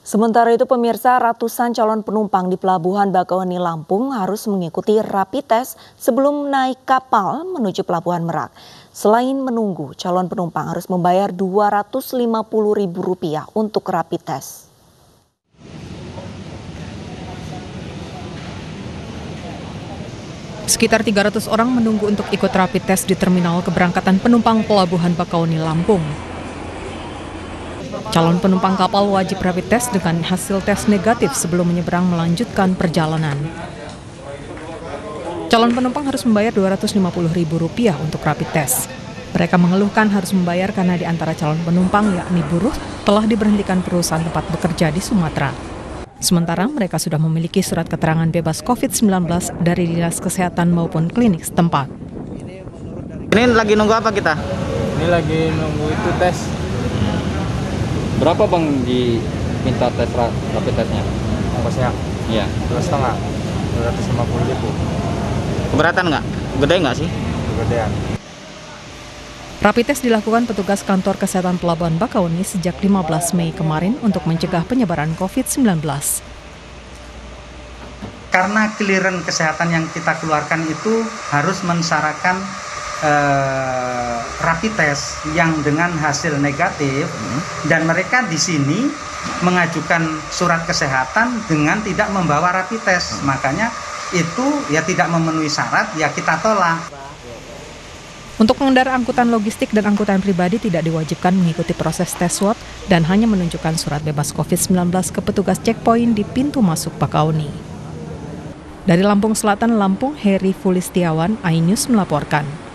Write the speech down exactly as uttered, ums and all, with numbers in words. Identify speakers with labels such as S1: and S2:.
S1: Sementara itu pemirsa, ratusan calon penumpang di Pelabuhan Bakauheni Lampung harus mengikuti rapid test sebelum naik kapal menuju Pelabuhan Merak. Selain menunggu, calon penumpang harus membayar dua ratus lima puluh ribu rupiah untuk rapid test.
S2: Sekitar tiga ratus orang menunggu untuk ikut rapid test di terminal keberangkatan penumpang Pelabuhan Bakauheni Lampung. Calon penumpang kapal wajib rapid test dengan hasil tes negatif sebelum menyeberang melanjutkan perjalanan. Calon penumpang harus membayar dua ratus lima puluh ribu rupiah untuk rapid test. Mereka mengeluhkan harus membayar karena di antara calon penumpang, yakni buruh, telah diberhentikan perusahaan tempat bekerja di Sumatera. Sementara mereka sudah memiliki surat keterangan bebas covid sembilan belas dari Dinas Kesehatan maupun klinik setempat.
S3: Ini lagi nunggu apa kita?
S4: Ini lagi nunggu itu tes.
S5: Berapa bang diminta tes rapid testnya?
S4: Ongkosnya?
S5: Iya.
S4: Dua setengah, dua ratus lima puluh ribu.
S3: Keberatan nggak? Gede nggak sih?
S4: Kegedean.
S2: Rapid test dilakukan petugas kantor kesehatan Pelabuhan Bakauheni sejak lima belas Mei kemarin untuk mencegah penyebaran covid sembilan belas.
S6: Karena clearance kesehatan yang kita keluarkan itu harus mensyaratkan eh, rapid test yang dengan hasil negatif, hmm. dan mereka di sini mengajukan surat kesehatan dengan tidak membawa rapid test, hmm. makanya itu ya tidak memenuhi syarat, ya kita tolak.
S2: Untuk pengendara angkutan logistik dan angkutan pribadi tidak diwajibkan mengikuti proses tes swab dan hanya menunjukkan surat bebas covid sembilan belas ke petugas checkpoint di pintu masuk Bakauheni. Dari Lampung Selatan, Lampung, Heri Fulistiawan, iNews melaporkan.